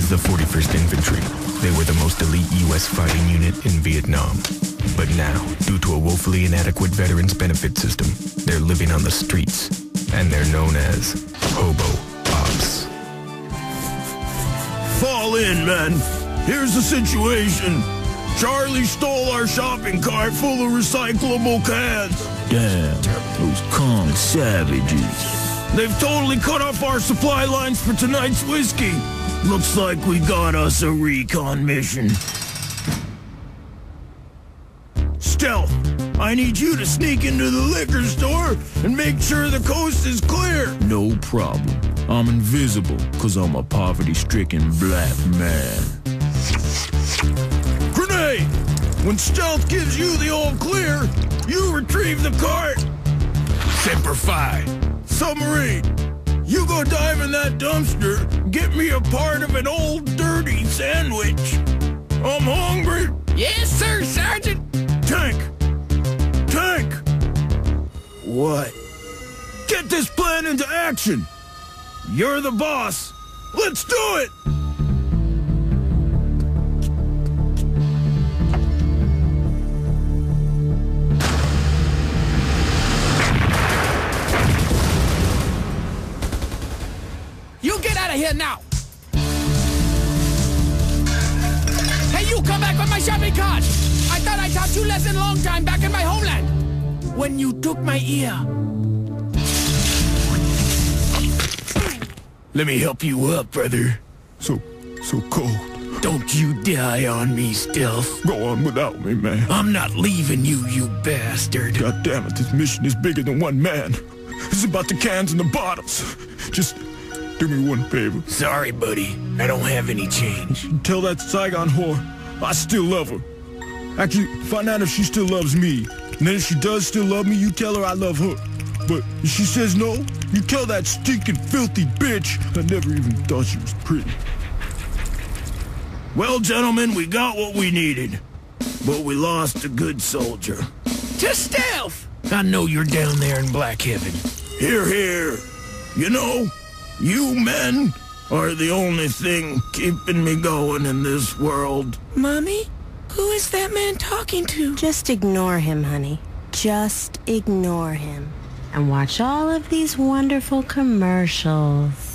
as the 41st Infantry. They were the most elite U.S. fighting unit in Vietnam. But now, due to a woefully inadequate veterans benefit system, they're living on the streets, and they're known as H.O.B.O. Ops. Fall in, men. Here's the situation. Charlie stole our shopping cart full of recyclable cans. Damn, those Kong savages. They've totally cut off our supply lines for tonight's whiskey. Looks like we got us a recon mission. Stealth, I need you to sneak into the liquor store and make sure the coast is clear. No problem. I'm invisible, 'cause I'm a poverty-stricken black man. Grenade! When Stealth gives you the all clear, you retrieve the cart. Semper Fi. Submarine, you go dive in that dumpster, get me a part of an old dirty sandwich. I'm hungry. Yes, sir, Sergeant. Tank! Tank! What? Get this plan into action! You're the boss! Let's do it! You get out of here now! Hey, you come back with my shopping cart! I thought I taught you lesson long time back in my homeland! When you took my ear. Let me help you up, brother. So cold. Don't you die on me, Stealth. Go on without me, man. I'm not leaving you, you bastard. God damn it, this mission is bigger than one man. It's about the cans and the bottles. Just do me one favor. Sorry, buddy. I don't have any change. Tell that Saigon whore I still love her. Actually, find out if she still loves me. And then if she does still love me, you tell her I love her. But if she says no, you tell that stinking filthy bitch I never even thought she was pretty. Well, gentlemen, we got what we needed. But we lost a good soldier. To Stealth! I know you're down there in Black Heaven. Hear, hear. You know, you men are the only thing keeping me going in this world. Mommy? Who is that man talking to? Just ignore him, honey. Just ignore him. And watch all of these wonderful commercials.